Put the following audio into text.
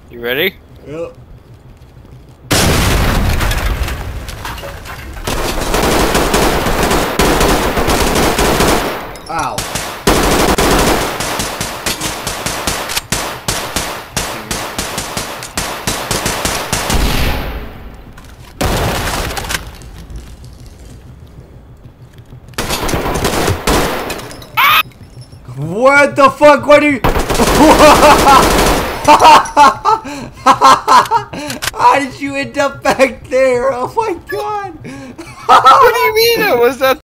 You ready? Yep. Ow. What the fuck? What are you? How did you end up back there? Oh my god! What do you mean? I was at